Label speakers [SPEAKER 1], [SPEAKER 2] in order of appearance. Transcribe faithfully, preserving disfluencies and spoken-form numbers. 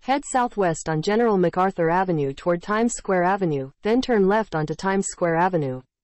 [SPEAKER 1] Head southwest on General MacArthur Avenue toward Times Square Avenue, then turn left onto Times Square Avenue.